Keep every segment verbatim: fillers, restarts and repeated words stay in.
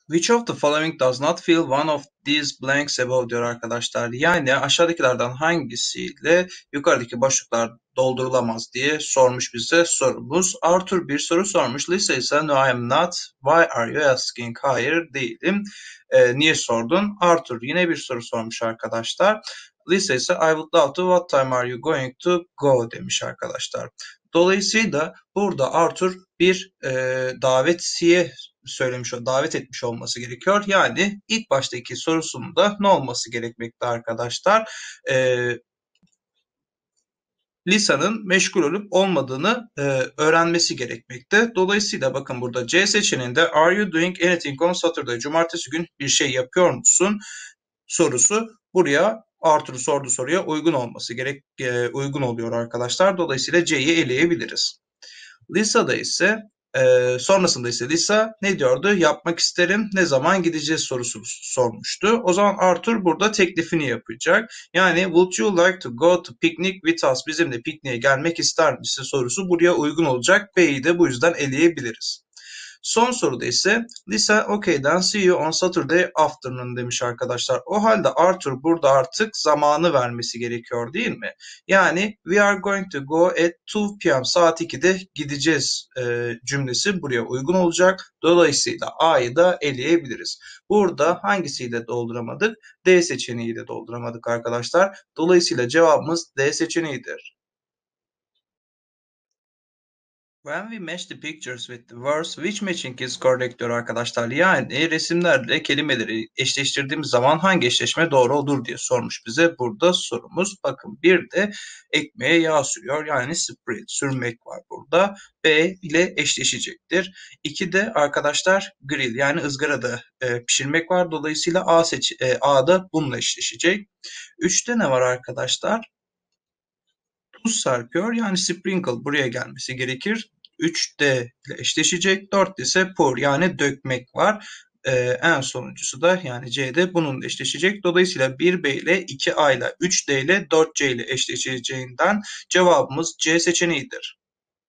Which of the following does not fill one of these blanks above diyor arkadaşlar. Yani aşağıdakilerden hangisiyle yukarıdaki boşluklar doldurulamaz diye sormuş bize sorumuz. Arthur bir soru sormuş. Lisa ise no I am not. Why are you asking? Hayır değilim. E, niye sordun? Arthur yine bir soru sormuş arkadaşlar. Lisa ise I would love to. What time are you going to go demiş arkadaşlar. Dolayısıyla burada Arthur bir e, davetiye söylemiş, davet etmiş olması gerekiyor. Yani ilk baştaki sorusunda ne olması gerekmekte arkadaşlar? Ee, Lisa'nın meşgul olup olmadığını e, öğrenmesi gerekmekte. Dolayısıyla bakın burada C seçeneğinde Are you doing anything on Saturday? Cumartesi gün bir şey yapıyor musun? Sorusu buraya Arthur'u sorduğu soruya uygun olması gerek e, uygun oluyor arkadaşlar. Dolayısıyla C'yi eleyebiliriz. Lisa'da ise e, sonrasında ise Lisa ne diyordu? Yapmak isterim, ne zaman gideceğiz sorusu sormuştu. O zaman Arthur burada teklifini yapacak. Yani would you like to go to picnic with us? Bizimle pikniğe gelmek ister misin sorusu buraya uygun olacak. B'yi de bu yüzden eleyebiliriz. Son soruda ise Lisa okay then see you on Saturday afternoon demiş arkadaşlar. O halde Arthur burada artık zamanı vermesi gerekiyor değil mi? Yani we are going to go at two p m saat ikide gideceğiz e, cümlesi buraya uygun olacak. Dolayısıyla A'yı da eleyebiliriz. Burada hangisiyle dolduramadık? D seçeneğiyle dolduramadık arkadaşlar. Dolayısıyla cevabımız D seçeneğidir. When we match the pictures with the words, which matching is correct diyor arkadaşlar. Yani resimlerle kelimeleri eşleştirdiğimiz zaman hangi eşleşme doğru olur diye sormuş bize burada sorumuz. Bakın bir de ekmeğe yağ sürüyor. Yani spread, sürmek var burada. B ile eşleşecektir. İki de arkadaşlar grill yani ızgarada e, pişirmek var. Dolayısıyla A, seç e, A da bununla eşleşecek. Üçte ne var arkadaşlar? Tuz serpiyor yani sprinkle buraya gelmesi gerekir. üç D ile eşleşecek. dört ise pour yani dökmek var. Ee, en sonuncusu da yani C'de bununla eşleşecek. Dolayısıyla bir B ile iki A ile üç D ile dört C ile eşleşeceğinden cevabımız C seçeneğidir.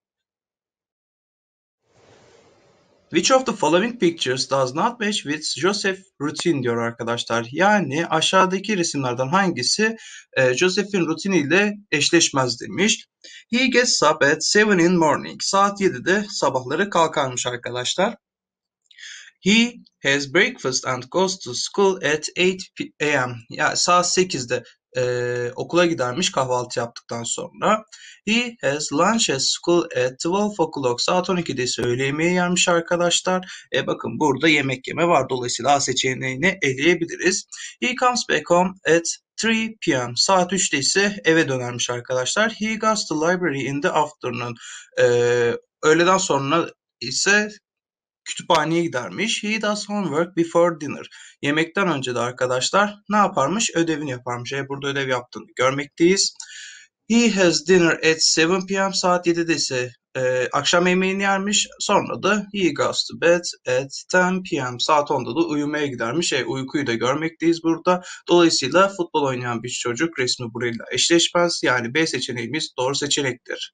Which of the following pictures does not match with Joseph routine diyor arkadaşlar. Yani aşağıdaki resimlerden hangisi e, Joseph'in rutiniyle eşleşmez demiş. He gets up at seven in morning. Saat yedide sabahları kalkarmış arkadaşlar. He has breakfast and goes to school at eight a m Yani saat sekizde e, okula gidermiş kahvaltı yaptıktan sonra. He has lunch at school at twelve o'clock. Saat on ikide ise öğle yemeği yermiş arkadaşlar. E bakın burada yemek yeme var. Dolayısıyla A seçeneğini eleyebiliriz. He comes back home at three p m Saat üçte ise eve dönermiş arkadaşlar. He goes to library in the afternoon. E, öğleden sonra ise kütüphaneye gidermiş. He does homework before dinner. Yemekten önce de arkadaşlar ne yaparmış? Ödevini yaparmış. E burada ödev yaptığını görmekteyiz. He has dinner at seven p m Saat yedide ise e, akşam yemeğini yermiş. Sonra da he goes to bed at ten p m Saat onda da uyumaya gidermiş. E, uykuyu da görmekteyiz burada. Dolayısıyla futbol oynayan bir çocuk resmi burayla eşleşmez. Yani B seçeneğimiz doğru seçenektir.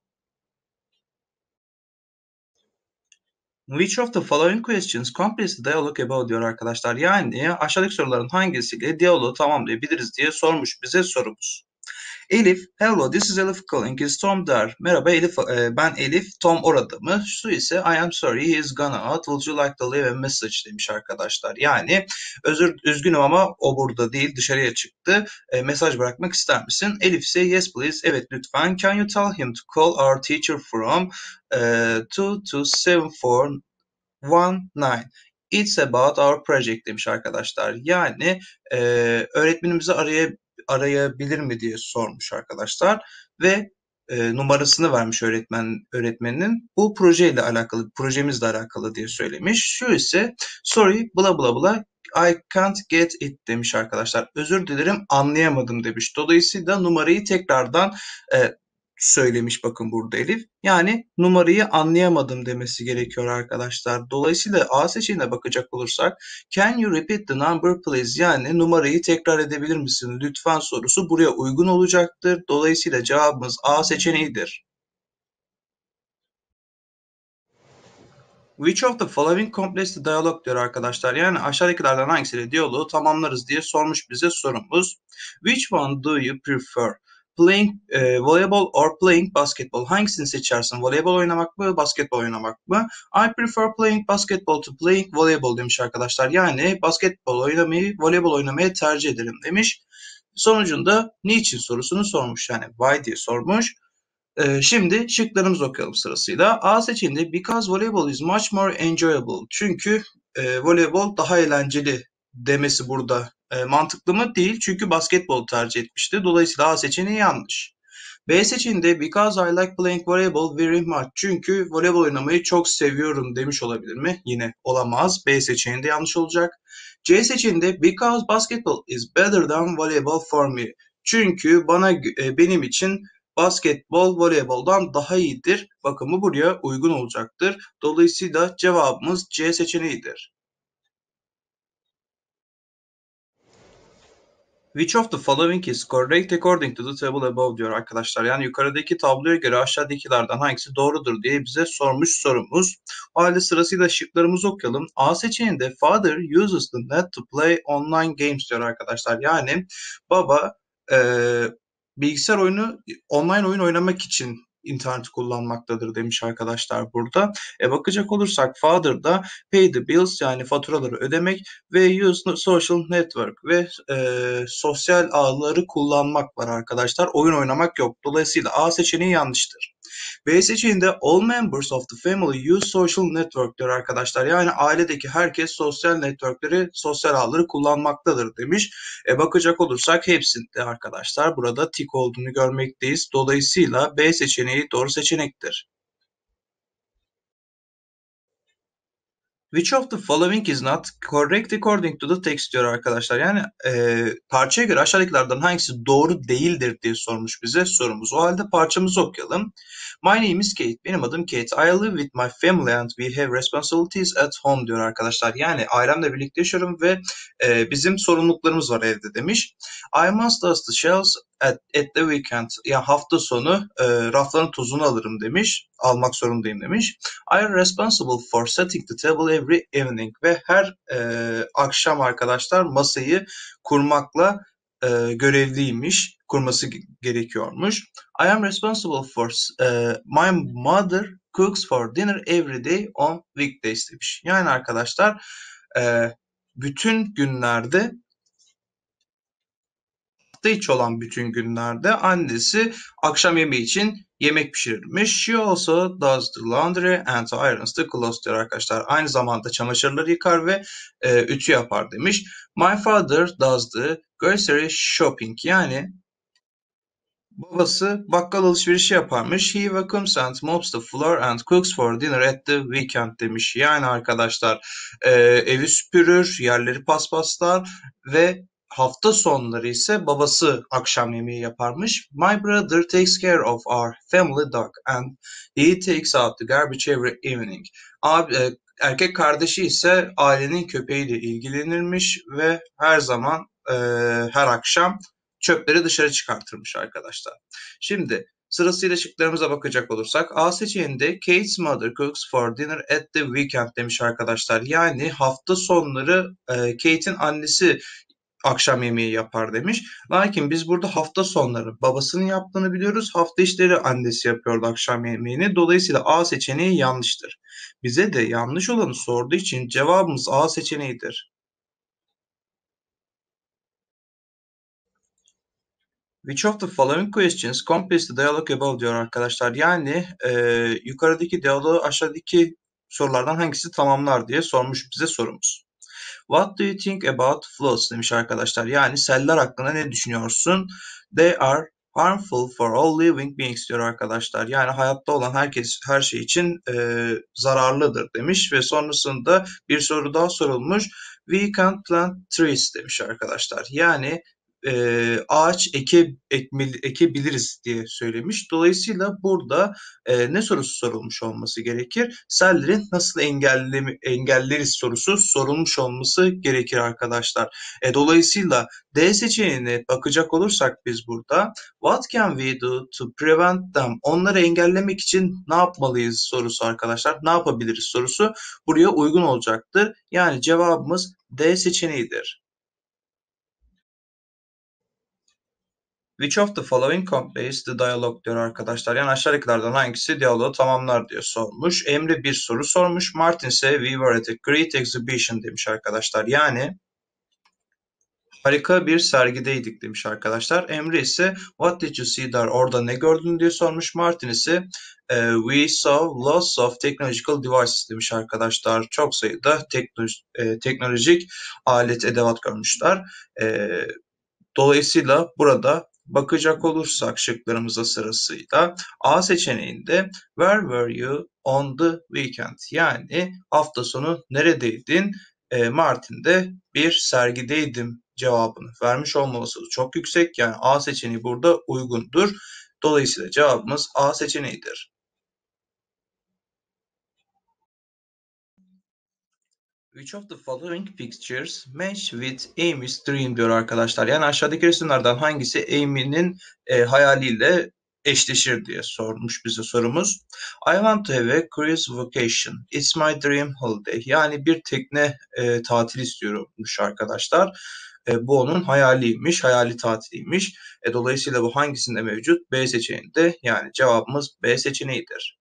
Which of the following questions completes the dialogue above diyor arkadaşlar. Yani aşağıdaki soruların hangisiyle diyaloğu tamamlayabiliriz diye sormuş bize sorumuz. Elif, hello this is Elif calling, is Tom there? Merhaba Elif, e, ben Elif, Tom orada mı? Su ise I am sorry he is gone out, would you like to leave a message demiş arkadaşlar. Yani özür üzgünüm ama o burada değil dışarıya çıktı, e, mesaj bırakmak ister misin? Elif ise yes please, evet lütfen. Can you tell him to call our teacher from uh, two two seven four one nine. It's about our project demiş arkadaşlar. Yani e, öğretmenimizi araya, arayabilir mi diye sormuş arkadaşlar ve e, numarasını vermiş öğretmen öğretmeninin. Bu projeyle alakalı, projemizle alakalı diye söylemiş. Şu ise sorry bla bla bla I can't get it demiş arkadaşlar. Özür dilerim anlayamadım demiş. Dolayısıyla numarayı tekrardan e, söylemiş bakın burada Elif. Yani numarayı anlayamadım demesi gerekiyor arkadaşlar. Dolayısıyla A seçeneğine bakacak olursak can you repeat the number please? Yani numarayı tekrar edebilir misin lütfen sorusu buraya uygun olacaktır. Dolayısıyla cevabımız A seçeneğidir. Which of the following completes the dialogue diyor arkadaşlar. Yani aşağıdakilerden hangisiyle diyaloğu tamamlarız diye sormuş bize sorumuz. Which one do you prefer? Playing e, voleyball or playing basketball? Hangisini seçersin? Voleybol oynamak mı, basketbol oynamak mı? I prefer playing basketball to playing volleyball demiş arkadaşlar. Yani basketbol oynamayı, voleybol oynamaya tercih ederim demiş. Sonucunda niçin sorusunu sormuş. Yani why diye sormuş. Ee, şimdi şıklarımızı okuyalım sırasıyla. A seçeneğinde because volleyball is much more enjoyable. Çünkü e, voleybol daha eğlenceli demesi burada e, mantıklı mı? Değil. Çünkü basketbol tercih etmişti. Dolayısıyla A seçeneği yanlış. B seçeneğinde because I like playing volleyball very much. Çünkü voleybol oynamayı çok seviyorum demiş olabilir mi? Yine olamaz. B seçeneğinde yanlış olacak. C seçeneğinde because basketball is better than volleyball for me. Çünkü bana e, benim için basketbol voleyboldan daha iyidir. Bakın bu buraya uygun olacaktır. Dolayısıyla cevabımız C seçeneğidir. Which of the following is correct according to the table above diyor arkadaşlar. Yani yukarıdaki tabloya göre aşağıdakilerden hangisi doğrudur diye bize sormuş sorumuz. O halde sırasıyla şıklarımızı okuyalım. A seçeneğinde father uses the net to play online games diyor arkadaşlar. Yani baba e, bilgisayar oyunu, online oyun oynamak için interneti kullanmaktadır demiş arkadaşlar burada. E bakacak olursak father da pay the bills yani faturaları ödemek ve use social network ve e, sosyal ağları kullanmak var arkadaşlar. Oyun oynamak yok. Dolayısıyla A seçeneği yanlıştır. B seçeneğinde all members of the family use social network diyor arkadaşlar. Yani ailedeki herkes sosyal networkleri, sosyal ağları kullanmaktadır demiş. E bakacak olursak hepsinde arkadaşlar burada tik olduğunu görmekteyiz. Dolayısıyla B seçeneği doğru seçenektir. Which of the following is not correct according to the text diyor arkadaşlar. Yani e, parçaya göre aşağıdakilerden hangisi doğru değildir diye sormuş bize sorumuz. O halde parçamızı okuyalım. My name is Kate. Benim adım Kate. I live with my family and we have responsibilities at home diyor arkadaşlar. Yani ailemle birlikte yaşıyorum ve e, bizim sorumluluklarımız var evde demiş. I must dust the shelves at, at the weekend. Yani hafta sonu e, rafların tozunu alırım demiş. Almak zorundayım demiş. I am responsible for setting the table every evening ve her e, akşam arkadaşlar masayı kurmakla e, görevliymiş, kurması gerekiyormuş. I am responsible for e, my mother cooks for dinner every day on weekdays demiş. Yani arkadaşlar e, bütün günlerde hafta içi olan bütün günlerde annesi akşam yemeği için yemek pişirirmiş. She also does the laundry and irons the clothes diyor arkadaşlar. Aynı zamanda çamaşırları yıkar ve e, ütü yapar demiş. My father does the grocery shopping. Yani babası bakkal alışverişi yaparmış. He vacuums and mops the floor and cooks for dinner at the weekend demiş. Yani arkadaşlar e, evi süpürür, yerleri paspaslar ve hafta sonları ise babası akşam yemeği yaparmış. My brother takes care of our family dog and he takes out the garbage every evening. Abi, e, erkek kardeşi ise ailenin köpeğiyle ilgilenirmiş ve her zaman e, her akşam çöpleri dışarı çıkartırmış arkadaşlar. Şimdi sırasıyla şıklarımıza bakacak olursak A seçeneğinde Kate's mother cooks for dinner at the weekend demiş arkadaşlar. Yani hafta sonları e, Kate'in annesi akşam yemeği yapar demiş. Lakin biz burada hafta sonları babasının yaptığını biliyoruz. Hafta içleri annesi yapıyordu akşam yemeğini. Dolayısıyla A seçeneği yanlıştır. Bize de yanlış olanı sorduğu için cevabımız A seçeneğidir. Which of the following questions completes the dialogue above diyor arkadaşlar. Yani e, yukarıdaki diyaloğu aşağıdaki sorulardan hangisi tamamlar diye sormuş bize sorumuz. What do you think about floods demiş arkadaşlar. Yani seller hakkında ne düşünüyorsun? They are harmful for all living beings diyor arkadaşlar. Yani hayatta olan herkes her şey için e, zararlıdır demiş ve sonrasında bir soru daha sorulmuş. We can plant trees demiş arkadaşlar. Yani e, ağaç eke, ekmeli, ekebiliriz diye söylemiş. Dolayısıyla burada e, ne sorusu sorulmuş olması gerekir? Selleri nasıl engelle, engelleriz sorusu sorulmuş olması gerekir arkadaşlar. E, dolayısıyla D seçeneğine bakacak olursak biz burada what can we do to prevent them? Onları engellemek için ne yapmalıyız sorusu arkadaşlar. Ne yapabiliriz sorusu buraya uygun olacaktır. Yani cevabımız D seçeneğidir. Which of the following completes the dialogue diyor arkadaşlar. Yani aşağıdakilerden hangisi diyaloğu tamamlar diye sormuş. Emre bir soru sormuş. Martin ise we were at a great exhibition demiş arkadaşlar. Yani harika bir sergideydik demiş arkadaşlar. Emre ise what did you see there? Orada ne gördün diye sormuş. Martin ise e, we saw lots of technological devices demiş arkadaşlar. Çok sayıda teknolojik, e, teknolojik alet edevat görmüşler. E, Dolayısıyla burada bakacak olursak şıklarımıza sırasıyla A seçeneğinde where were you on the weekend? Yani hafta sonu neredeydin? E, Martin'de bir sergideydim cevabını vermiş olma olasılığı çok yüksek. Yani A seçeneği burada uygundur. Dolayısıyla cevabımız A seçeneğidir. Which of the following pictures match with Amy's dream diyor arkadaşlar. Yani aşağıdaki resimlerden hangisi Amy'nin e, hayaliyle eşleşir diye sormuş bize sorumuz. I want to have a cruise vacation. It's my dream holiday. Yani bir tekne e, tatil istiyormuş arkadaşlar. E, bu onun hayaliymiş, hayali tatiliymiş. E, dolayısıyla bu hangisinde mevcut? B seçeneğinde. Yani cevabımız B seçeneğidir.